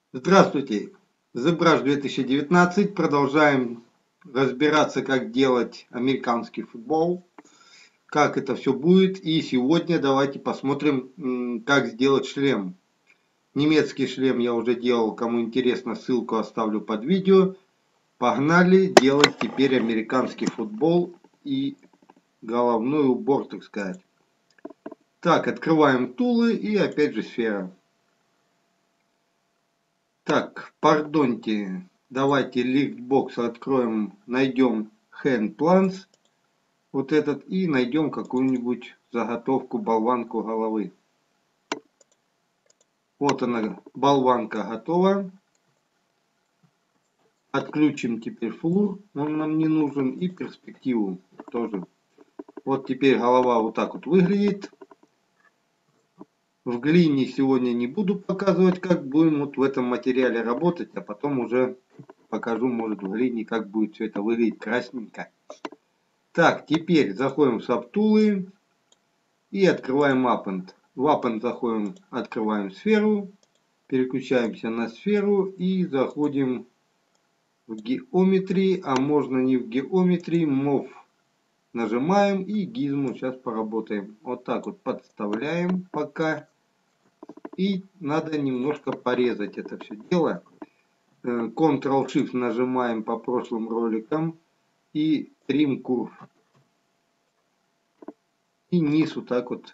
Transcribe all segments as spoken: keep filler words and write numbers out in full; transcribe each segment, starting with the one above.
Здравствуйте! ZBrush две тысячи девятнадцать. Продолжаем разбираться, как делать американский футбол, как это все будет. И сегодня давайте посмотрим, как сделать шлем. Немецкий шлем я уже делал. Кому интересно, ссылку оставлю под видео. Погнали делать теперь американский футбол и головной убор, так сказать. Так, открываем тулы и опять же сфера. Так, пардоньте, давайте лифтбокс откроем, найдем hand plans, вот этот, и найдем какую-нибудь заготовку, болванку головы. Вот она, болванка готова. Отключим теперь флур, он нам не нужен, и перспективу тоже. Вот теперь голова вот так вот выглядит. В глине сегодня не буду показывать, как будем вот в этом материале работать, а потом уже покажу, может, в глине, как будет все это выглядеть красненько. Так, теперь заходим в сабтулы и открываем Append. В Append заходим, открываем сферу, переключаемся на сферу и заходим в Geometry, а можно не в Geometry, Move. Нажимаем и гизму сейчас поработаем. Вот так вот подставляем пока. И надо немножко порезать это все дело. контрол-шифт нажимаем по прошлым роликам и Trim Curve. И низ вот так вот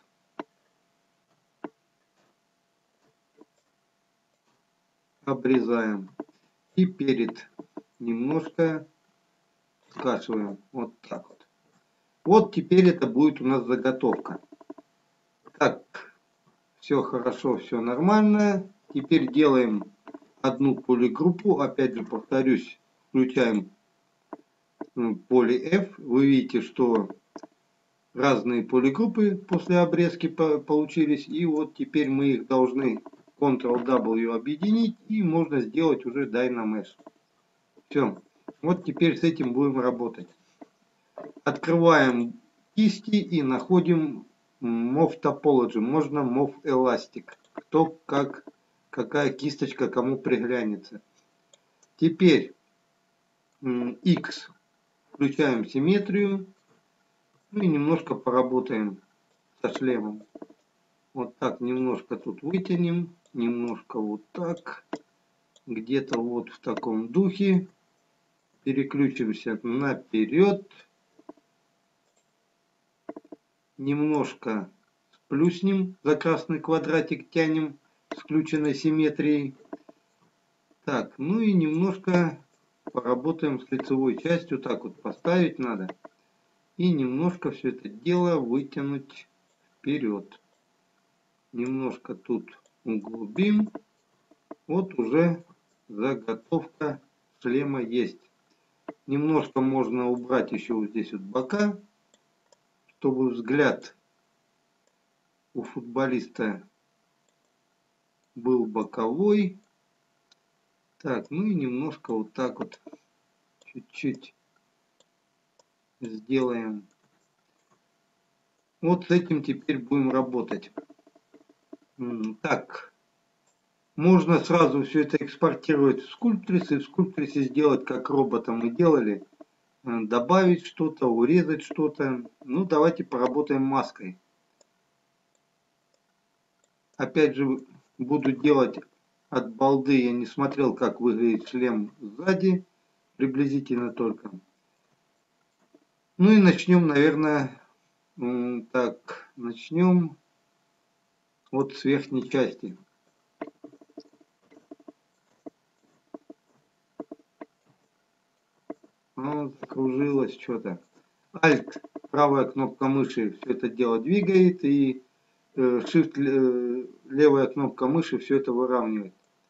обрезаем. И перед немножко скашиваем. Вот так вот. Вот теперь это будет у нас заготовка. Так, все хорошо, все нормально. Теперь делаем одну полигруппу. Опять же повторюсь, включаем поле F. Вы видите, что разные полигруппы после обрезки получились. И вот теперь мы их должны контрол-W объединить. И можно сделать уже Dynamesh. Все. Вот теперь с этим будем работать. Открываем кисти и находим Move Topology. Можно Move Elastic. Кто как, какая кисточка кому приглянется. Теперь X. Включаем симметрию. Ну и немножко поработаем со шлемом. Вот так немножко тут вытянем. Немножко вот так. Где-то вот в таком духе. Переключимся наперед. Немножко сплюснем, за красный квадратик тянем с включенной симметрией. Так, ну и немножко поработаем с лицевой частью. Так вот поставить надо. И немножко все это дело вытянуть вперед. Немножко тут углубим. Вот уже заготовка шлема есть. Немножко можно убрать еще вот здесь вот бока, чтобы взгляд у футболиста был боковой. Так, ну и немножко вот так вот чуть-чуть сделаем. Вот с этим теперь будем работать. Так, можно сразу все это экспортировать в Sculptris и в Sculptris сделать, как робота мы делали. Добавить что-то, урезать что-то. Ну, давайте поработаем маской. Опять же, буду делать от балды. Я не смотрел, как выглядит шлем сзади. Приблизительно только. Ну и начнем, наверное, так, начнем вот с верхней части. Ну, закружилось что-то. Alt, правая кнопка мыши, все это дело двигает, и Shift, левая кнопка мыши, все это выравнивает.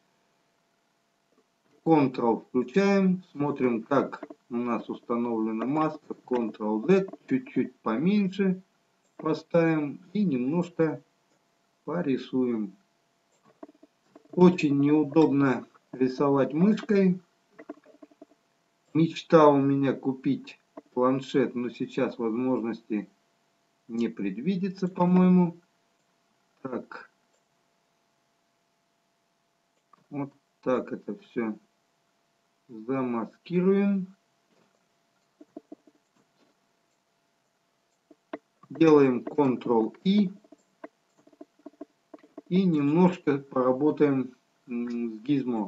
Ctrl включаем, смотрим, как у нас установлена маска. Ctrl-Z, чуть-чуть поменьше поставим и немножко порисуем. Очень неудобно рисовать мышкой. Мечта у меня купить планшет, но сейчас возможности не предвидится, по-моему. Так. Вот так это все замаскируем. Делаем контрол-И. И немножко поработаем с Gizmo.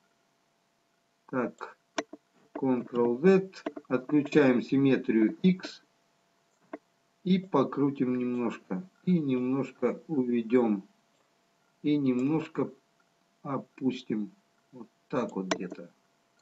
Так, контрол-Z. Отключаем симметрию X. И покрутим немножко. И немножко уведем. И немножко опустим. Вот так вот где-то.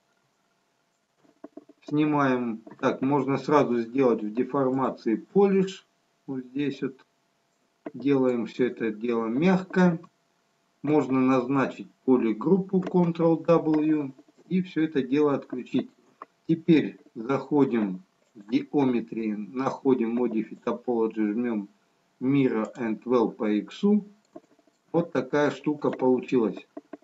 Снимаем. Так, можно сразу сделать в деформации полиш. Вот здесь вот. Делаем все это дело мягко. Можно назначить полигруппу контрол-W. И все это дело отключить. Теперь заходим в Geometry, находим Modify Topology, жмем Mirror and Well по X. Вот такая штука получилась.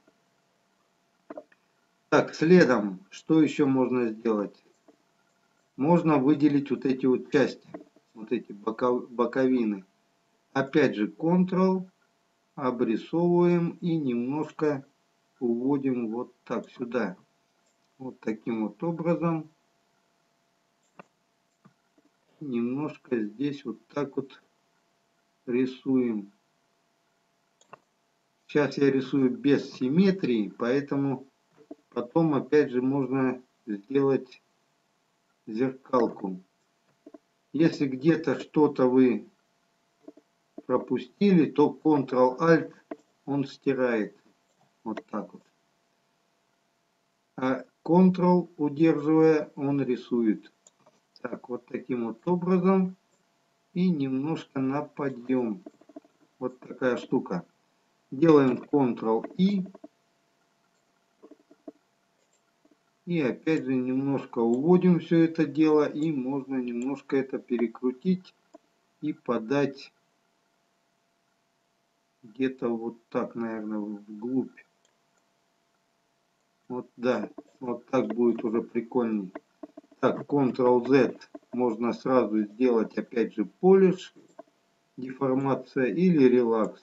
Так, следом, что еще можно сделать? Можно выделить вот эти вот части, вот эти боков, боковины. Опять же, Ctrl, обрисовываем и немножко уводим вот так сюда. Вот таким вот образом. Немножко здесь вот так вот рисуем. Сейчас я рисую без симметрии, поэтому потом опять же можно сделать зеркалку. Если где-то что-то вы пропустили, то контрол-альт он стирает. Вот так вот. А Ctrl, удерживая, он рисует. Так, вот таким вот образом. И немножко на подъем. Вот такая штука. Делаем контрол-И. И опять же немножко уводим все это дело. И можно немножко это перекрутить. И подать где-то вот так, наверное, вглубь. Вот да. Вот так будет уже прикольней. Так, контрол-Z. Можно сразу сделать опять же полиш. Деформация или релакс.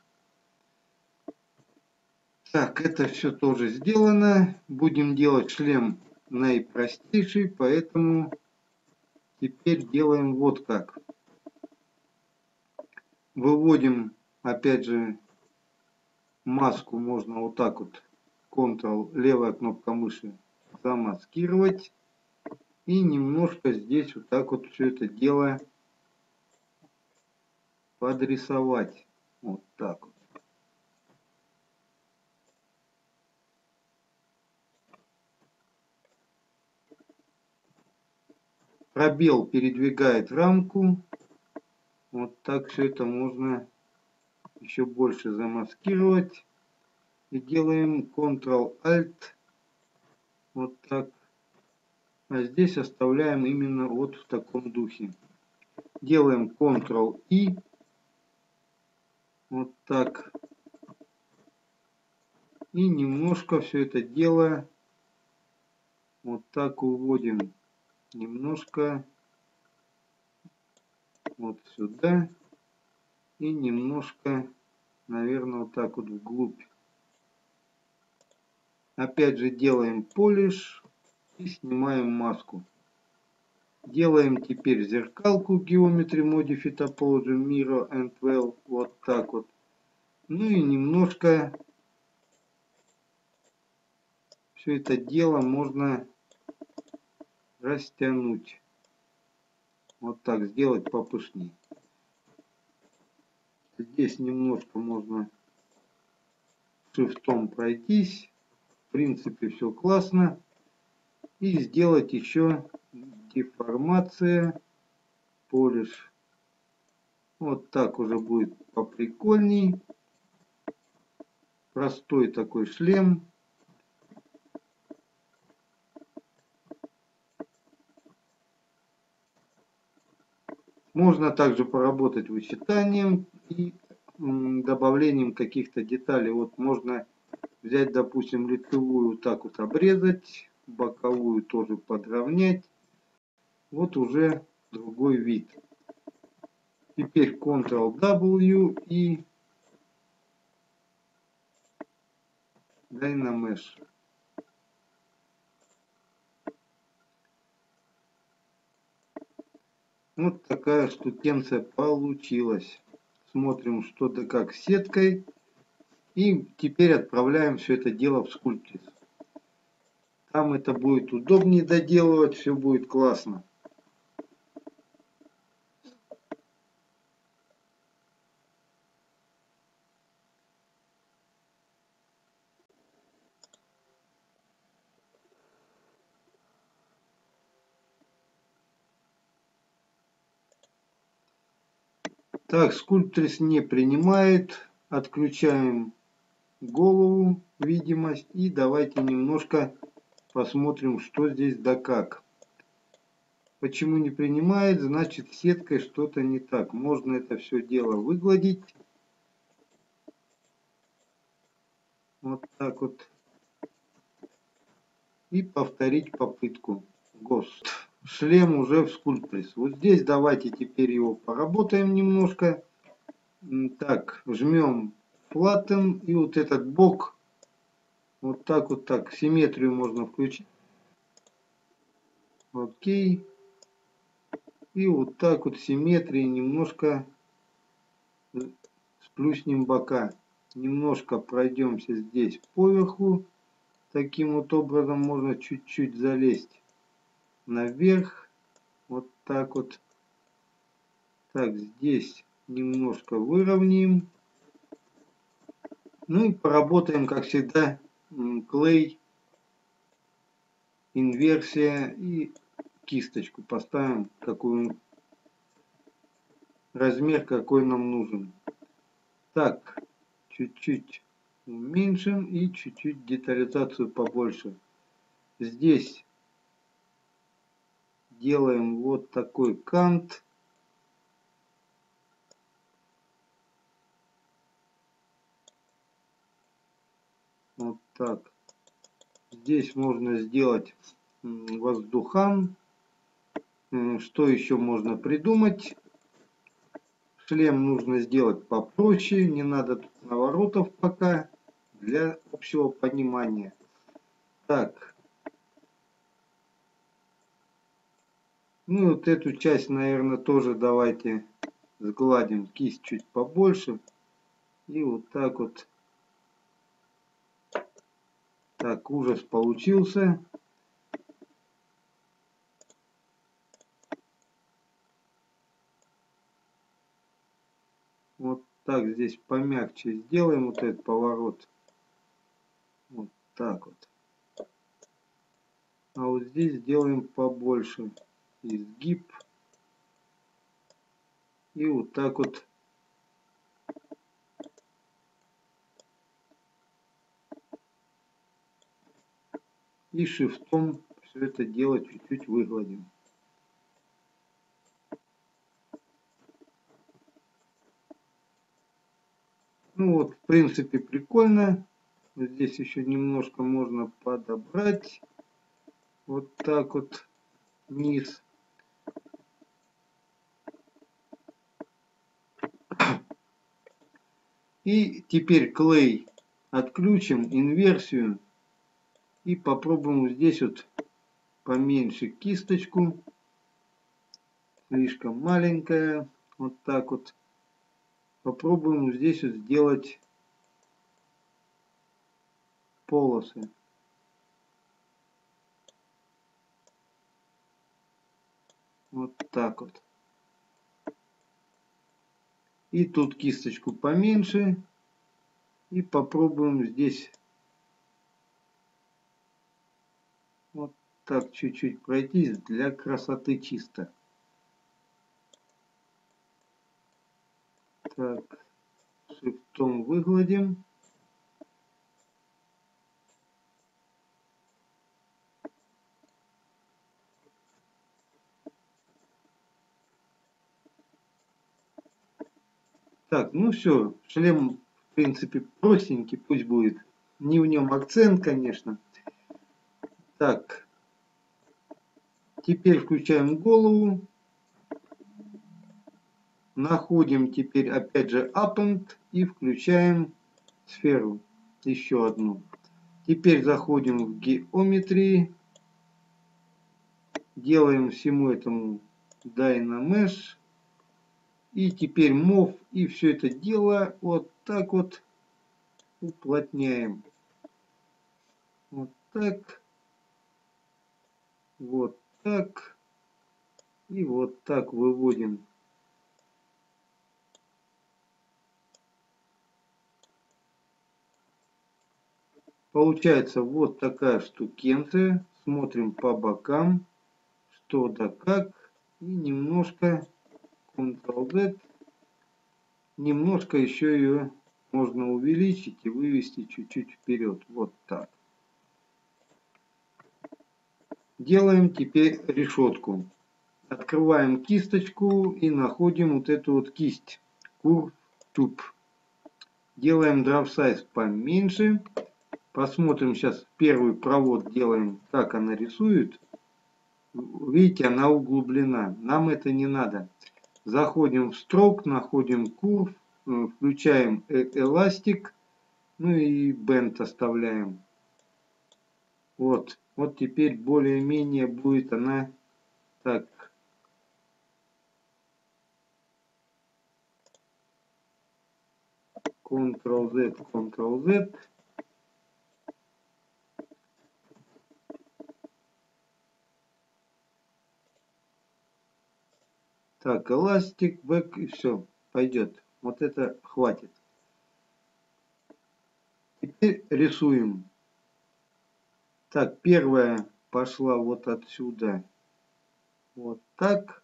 Так, это все тоже сделано. Будем делать шлем наипростейший, поэтому теперь делаем вот как. Выводим, опять же, маску можно вот так вот. Ctrl, левая кнопка мыши, замаскировать. И немножко здесь вот так вот все это дело подрисовать. Вот так вот. Пробел передвигает рамку. Вот так все это можно еще больше замаскировать. И делаем контрол-альт. Вот так. А здесь оставляем именно вот в таком духе. Делаем контрол-И. Вот так. И немножко все это дело вот так уводим. Немножко вот сюда. И немножко, наверное, вот так вот вглубь. Опять же делаем полиш и снимаем маску. Делаем теперь зеркалку Geometry Modify Topology Mirror and Well. Вот так вот. Ну и немножко все это дело можно растянуть. Вот так сделать попышнее. Здесь немножко можно шрифтом пройтись. В принципе, все классно. И сделать еще деформация, полиш. Вот так уже будет поприкольней. Простой такой шлем. Можно также поработать вычитанием и добавлением каких-то деталей. Вот можно взять, допустим, лицевую вот так вот обрезать, боковую тоже подровнять. Вот уже другой вид. Теперь контрол-W и Dynamsh. Вот такая штукенция получилась. Смотрим, что да как с сеткой. И теперь отправляем все это дело в Sculptris. Там это будет удобнее доделывать, все будет классно. Так, Sculptris не принимает. Отключаем голову, видимость. И давайте немножко посмотрим, что здесь да как. Почему не принимает? Значит, с сеткой что-то не так. Можно это все дело выгладить. Вот так вот. И повторить попытку. ГОСТ. Шлем уже в Sculptris. Вот здесь давайте теперь его поработаем немножко. Так, жмем Flatten. И вот этот бок. Вот так вот так. Симметрию можно включить. Окей. И вот так вот симметрии немножко сплюснем бока. Немножко пройдемся здесь поверху. Таким вот образом можно чуть-чуть залезть наверх. Вот так вот. Так, здесь немножко выровняем. Ну и поработаем, как всегда, клей, инверсия и кисточку. Поставим какой размер, какой нам нужен. Так, чуть-чуть уменьшим и чуть-чуть детализацию побольше. Здесь делаем вот такой кант. Вот так. Здесь можно сделать воздухан. Что еще можно придумать? Шлем нужно сделать попроще. Не надо тут наворотов пока. Для общего понимания. Так. Ну вот эту часть, наверное, тоже давайте сгладим. Кисть чуть побольше. И вот так вот. Так, ужас получился. Вот так здесь помягче сделаем вот этот поворот. Вот так вот. А вот здесь сделаем побольше. Изгиб. И вот так вот. И шифтом все это дело чуть-чуть выгладим. Ну вот, в принципе, прикольно. Здесь еще немножко можно подобрать. Вот так вот вниз. И теперь клей отключим, инверсию. И попробуем здесь вот поменьше кисточку. Слишком маленькая. Вот так вот. Попробуем здесь вот сделать полосы. Вот так вот. И тут кисточку поменьше. И попробуем здесь вот так чуть-чуть пройтись для красоты чисто. Так, шрифтом выгладим. Так, ну все, шлем в принципе простенький, пусть будет. Не в нем акцент, конечно. Так, теперь включаем голову. Находим теперь опять же Append и включаем сферу. Еще одну. Теперь заходим в Geometry. Делаем всему этому Dynamesh. И теперь Move. И все это дело вот так вот уплотняем. Вот так. Вот так. И вот так выводим. Получается вот такая штукенция. Смотрим по бокам, что да как. И немножко контрол-зет. Немножко еще ее можно увеличить и вывести чуть-чуть вперед. Вот так. Делаем теперь решетку. Открываем кисточку и находим вот эту вот кисть. Curve Tube. Делаем Draw Size поменьше. Посмотрим сейчас первый провод, делаем, как она рисует. Видите, она углублена. Нам это не надо. Заходим в Stroke, находим Curve, включаем эластик, ну и Bend оставляем. Вот. Вот теперь более-менее будет она так. контрол-зет, контрол-зет. Так, эластик, бэк и все. Пойдет. Вот это хватит. Теперь рисуем. Так, первая пошла вот отсюда. Вот так.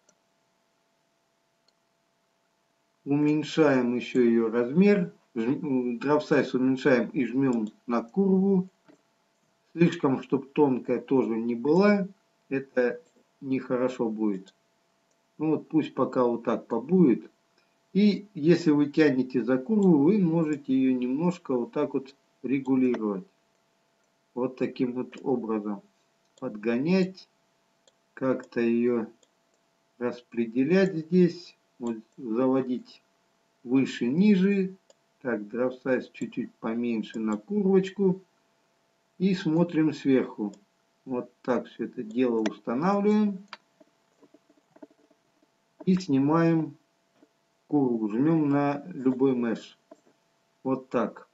Уменьшаем еще ее размер. Draw Size уменьшаем и жмем на курву. Слишком, чтобы тонкая тоже не была. Это нехорошо будет. Ну вот пусть пока вот так побудет. И если вы тянете за курву, вы можете ее немножко вот так вот регулировать. Вот таким вот образом. Подгонять. Как-то ее распределять здесь. Вот заводить выше, ниже. Так, Draw Size чуть-чуть поменьше на курвочку. И смотрим сверху. Вот так все это дело устанавливаем. И снимаем курву. Жмем на любой меш. Вот так.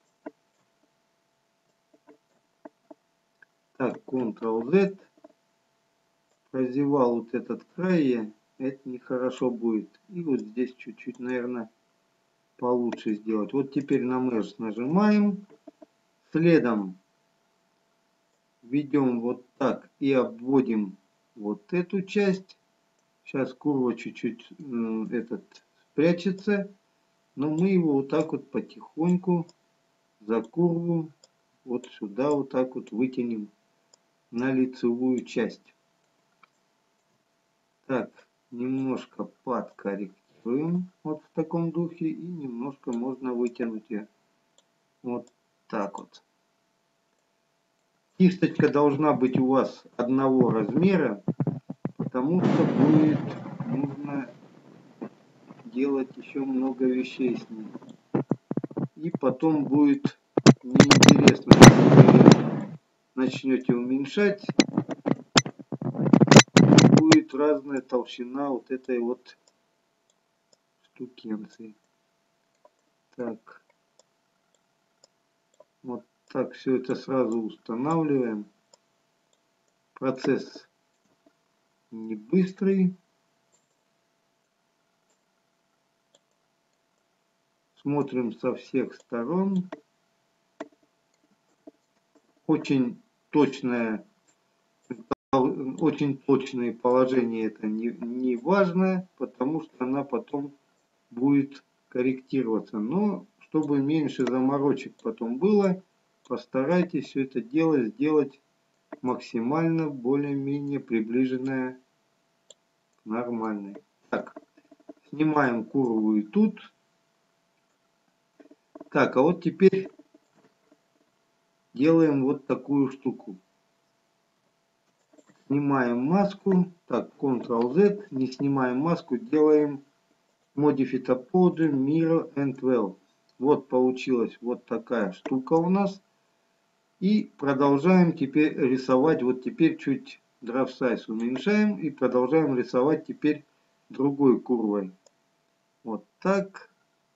Так, контрол-зет. Прозевал вот этот край. Это нехорошо будет. И вот здесь чуть-чуть, наверное, получше сделать. Вот теперь на меш нажимаем. Следом ведем вот так и обводим вот эту часть. Сейчас курва чуть-чуть этот спрячется. Но мы его вот так вот потихоньку за курву вот сюда вот так вот вытянем на лицевую часть. Так, немножко подкорректируем вот в таком духе. И немножко можно вытянуть ее вот так вот. Кисточка должна быть у вас одного размера, потому что будет нужно делать еще много вещей с ней. И потом будет неинтересно, если вы начнете уменьшать, будет разная толщина вот этой вот штукенции. Так, вот так все это сразу устанавливаем. Процесс не быстрый. Смотрим со всех сторон. Очень точное, очень точное положение это не, не важно, потому что она потом будет корректироваться. Но чтобы меньше заморочек потом было, постарайтесь все это дело сделать максимально более-менее приближенное к нормальной. Так, снимаем курву и тут. Так, а вот теперь делаем вот такую штуку. Снимаем маску. Так, контрол-зет. Не снимаем маску. Делаем Modify Mirror and Well. Вот получилась вот такая штука у нас. И продолжаем теперь рисовать. Вот теперь чуть draft size уменьшаем и продолжаем рисовать теперь другой курвой. Вот так.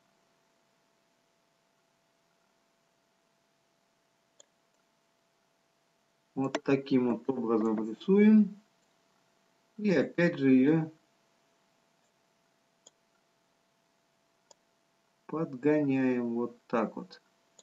Вот таким вот образом рисуем. И опять же ее подгоняем вот так вот.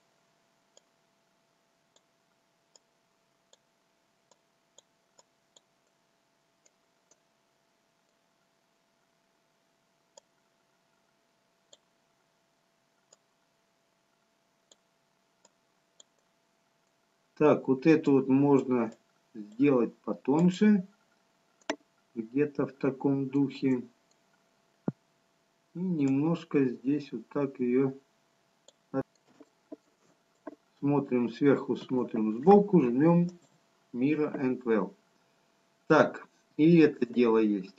Так, вот это вот можно сделать потоньше. Где-то в таком духе. И немножко здесь вот так ее смотрим сверху, смотрим сбоку, жмем Mirror and Well. Так, и это дело есть.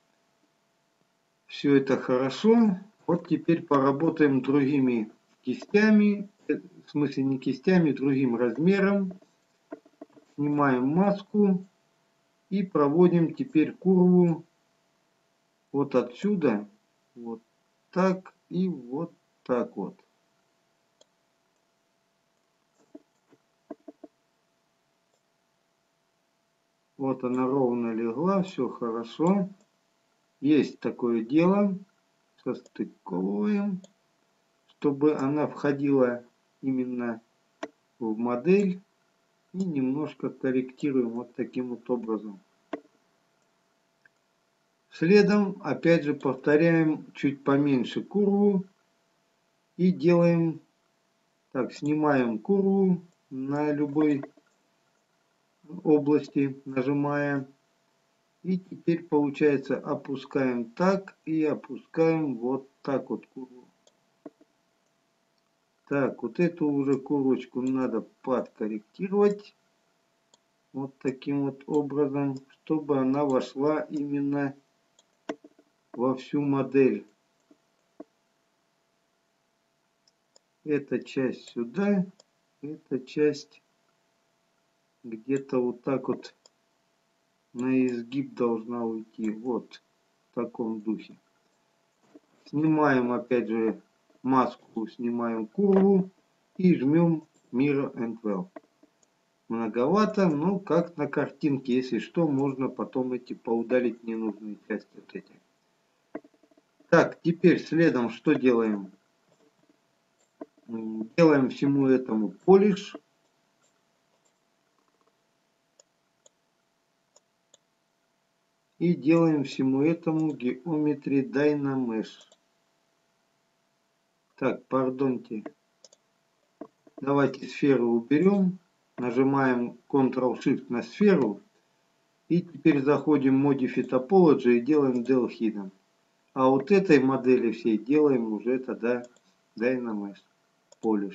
Все это хорошо. Вот теперь поработаем другими кистями. В смысле не кистями, другим размером. Снимаем маску. И проводим теперь курву вот отсюда. Вот так и вот так вот. Вот она ровно легла, все хорошо. Есть такое дело. Состыковываем, чтобы она входила именно в модель. И немножко корректируем вот таким вот образом. Следом опять же повторяем чуть поменьше курву. И делаем, так, снимаем курву на любой области, нажимая. И теперь получается опускаем так и опускаем вот так вот курву. Так, вот эту уже курочку надо подкорректировать. Вот таким вот образом, чтобы она вошла именно во всю модель. Эта часть сюда, эта часть где-то вот так вот на изгиб должна уйти. Вот в таком духе. Снимаем опять же маску, снимаем курву и жмем Mirror and Well. Многовато, но как на картинке. Если что, можно потом эти поудалить ненужные части вот эти. Так, теперь следом что делаем? Делаем всему этому полиш. И делаем всему этому Geometry Dynamesh. Так, пардоньте. Давайте сферу уберем. Нажимаем контрол-шифт на сферу. И теперь заходим в Modify Topology и делаем Del Hidden. А вот этой модели всей делаем уже тогда Dynamesh Polish.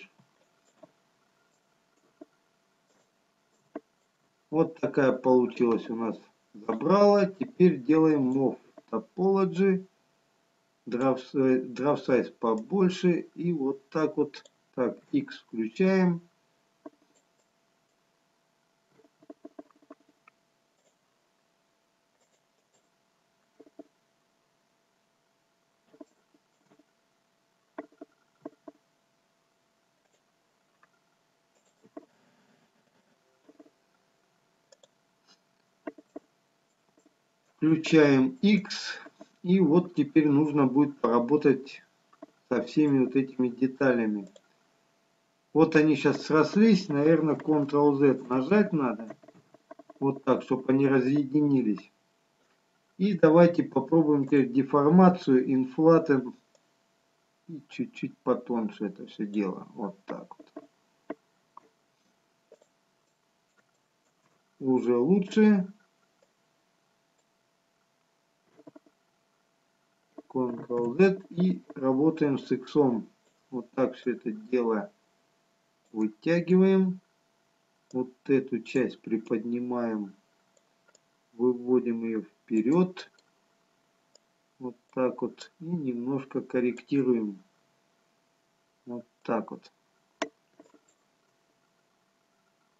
Вот такая получилась у нас забрала. Теперь делаем Move Topology. Draft Size побольше. И вот так вот. Так, X включаем. Включаем X. И вот теперь нужно будет поработать со всеми вот этими деталями. Вот они сейчас срослись. Наверное, контрол-Z нажать надо. Вот так, чтобы они разъединились. И давайте попробуем теперь деформацию, инфлатом. И чуть-чуть потоньше это все дело. Вот так вот. Уже лучше. контрол-Z и работаем с X. Вот так все это дело вытягиваем. Вот эту часть приподнимаем. Выводим ее вперед. Вот так вот. И немножко корректируем. Вот так вот.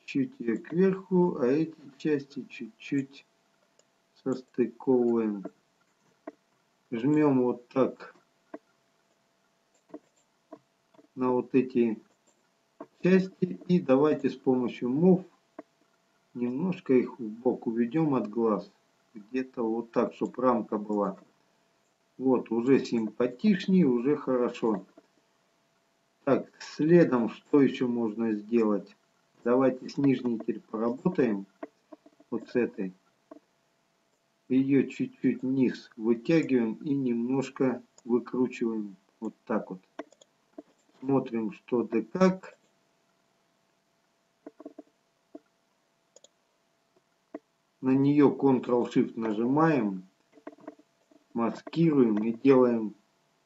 чуть-чуть ее кверху, а эти части чуть-чуть состыковываем. Жмем вот так на вот эти части и давайте с помощью мов немножко их в бок уведем от глаз. Где-то вот так, чтобы рамка была. Вот, уже симпатичнее, уже хорошо. Так, следом что еще можно сделать? Давайте с нижней теперь поработаем. Вот с этой. Ее чуть-чуть вниз вытягиваем и немножко выкручиваем. Вот так вот. Смотрим, что да как. На нее контрол-шифт нажимаем. Маскируем и делаем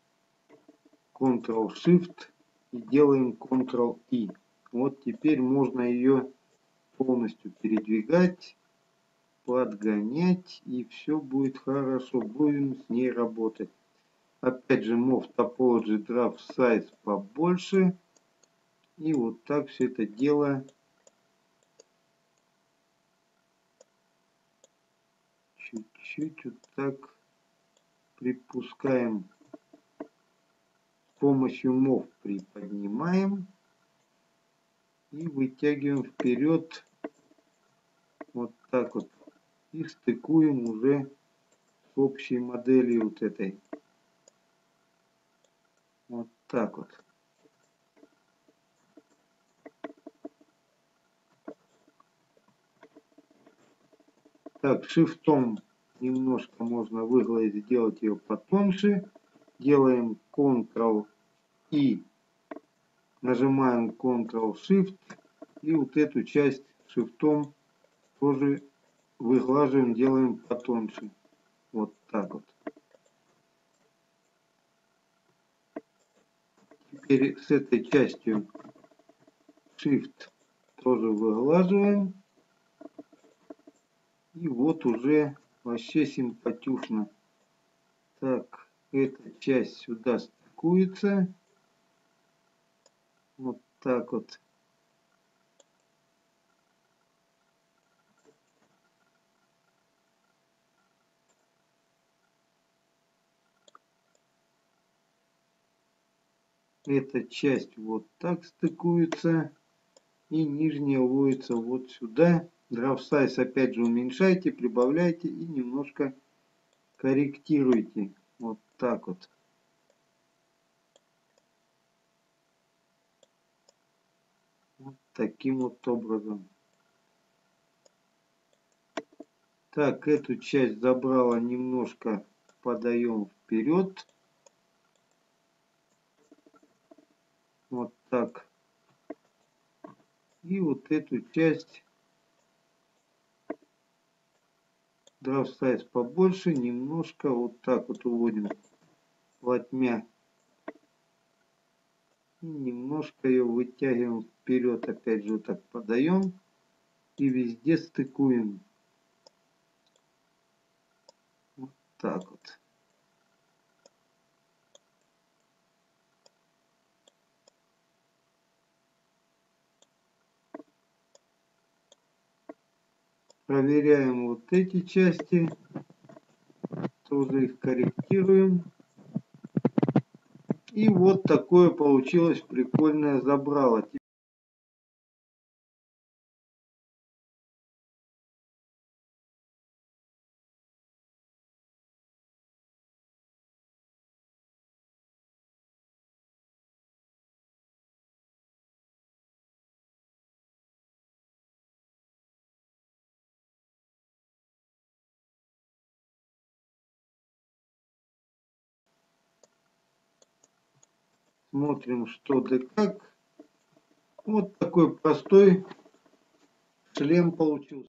контрол-шифт и делаем контрол-И. Вот теперь можно ее полностью передвигать, подгонять, и все будет хорошо. Будем с ней работать. Опять же, Move Topology Draft Size побольше. И вот так все это дело чуть-чуть вот так припускаем. С помощью Move приподнимаем и вытягиваем вперед. Вот так вот. И стыкуем уже с общей моделью вот этой. Вот так вот. Так, шифтом немножко можно выгладить, сделать ее потоньше. Делаем контрол-И. Нажимаем контрол-Shift. И вот эту часть шифтом тоже выглаживаем, делаем потоньше. Вот так вот. Теперь с этой частью Shift тоже выглаживаем. И вот уже вообще симпатюшно. Так, эта часть сюда стыкуется. Вот так вот. Эта часть вот так стыкуется. И нижняя уводится вот сюда. Draft Size опять же уменьшайте, прибавляйте и немножко корректируйте. Вот так вот. Вот таким вот образом. Так, эту часть забрала, немножко подаем вперед. Вот так. И вот эту часть Draft Size побольше, немножко вот так вот уводим плотмя. И немножко ее вытягиваем вперед, опять же вот так подаем. И везде стыкуем. Вот так вот. Проверяем вот эти части. Тоже их корректируем. И вот такое получилось прикольное забрало. Смотрим, что да как. Вот такой простой шлем получился.